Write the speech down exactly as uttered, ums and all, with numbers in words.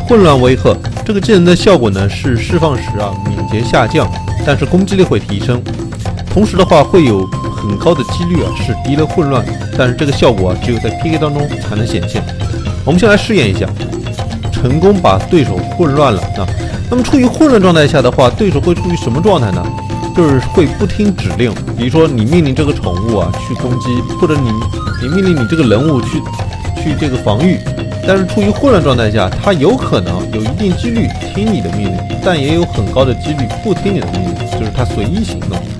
混乱威吓，这个技能的效果呢是释放时啊敏捷下降，但是攻击力会提升。同时的话会有很高的几率啊使敌人混乱，但是这个效果啊只有在 P K 当中才能显现。我们先来试验一下，成功把对手混乱了啊。那么处于混乱状态下的话，对手会处于什么状态呢？就是会不听指令，比如说你命令这个宠物啊去攻击，或者你你命令你这个人物去去这个防御。但是处于混乱状态下，它有可能有一定几率听你的命令，但也有很高的几率不听你的命令，就是它随意行动。